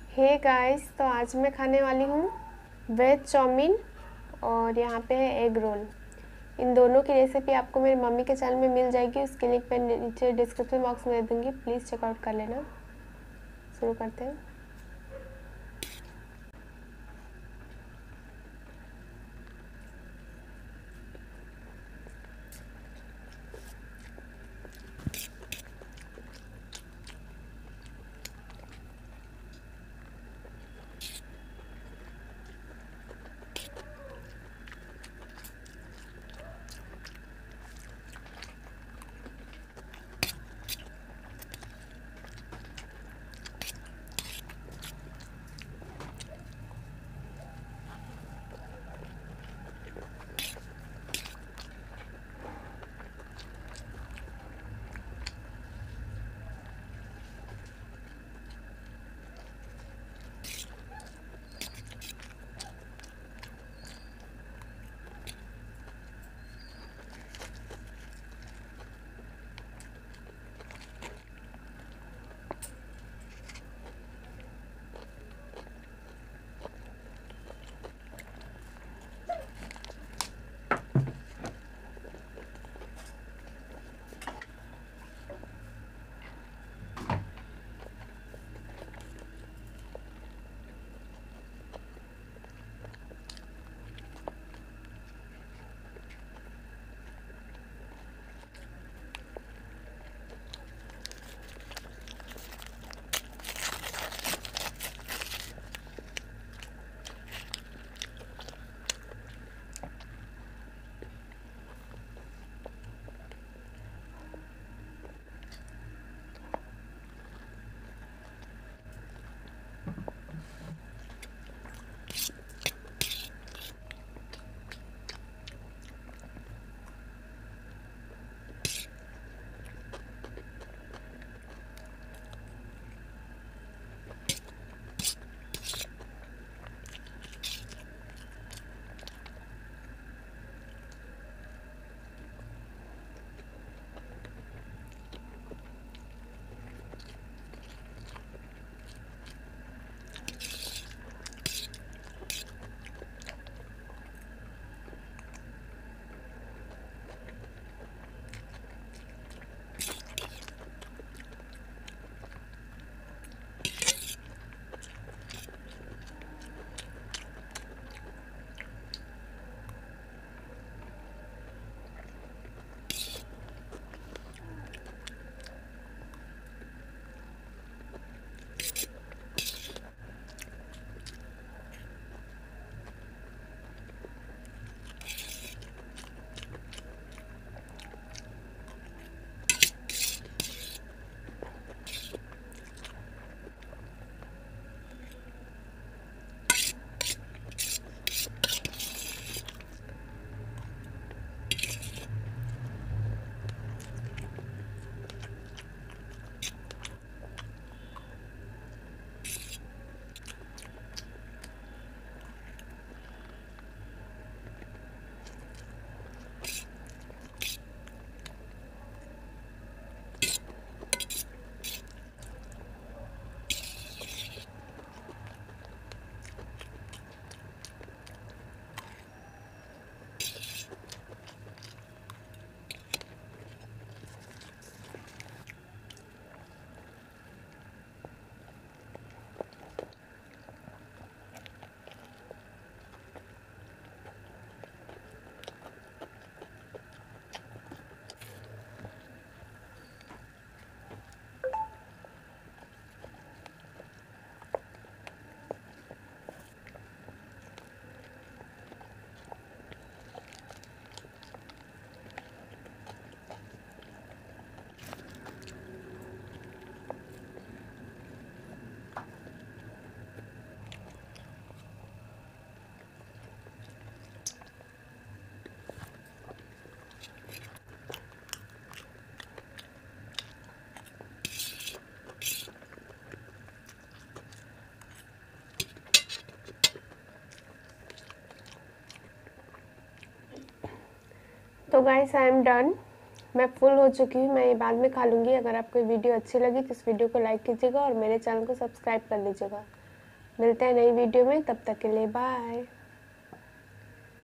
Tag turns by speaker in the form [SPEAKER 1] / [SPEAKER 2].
[SPEAKER 1] Hey guys, तो आज मैं खाने वाली हूँ वेज चाउमीन और यहाँ पे है एग रोल। इन दोनों की रेसिपी आपको मेरी मम्मी के चैनल में मिल जाएगी। उसकी लिंक मैं नीचे डिस्क्रिप्शन बॉक्स में दे दूँगी, प्लीज़ चेकआउट कर लेना। शुरू करते हैं। तो गाइस, आई एम डन। मैं फुल हो चुकी हूँ। मैं ये बाद में खा लूँगी। अगर आपको वीडियो अच्छी लगी तो इस वीडियो को लाइक कीजिएगा और मेरे चैनल को सब्सक्राइब कर लीजिएगा। मिलते हैं नई वीडियो में, तब तक के लिए बाय।